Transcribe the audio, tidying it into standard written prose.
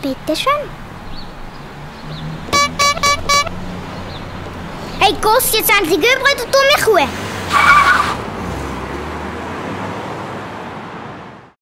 Bitte schön. Hey, Goss, jetzt haben Sie Gübre, du dumme Kuh.